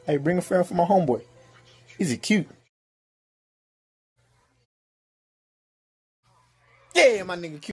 Hey, bring a friend for my homeboy. He's a cute. Yeah, my nigga cute.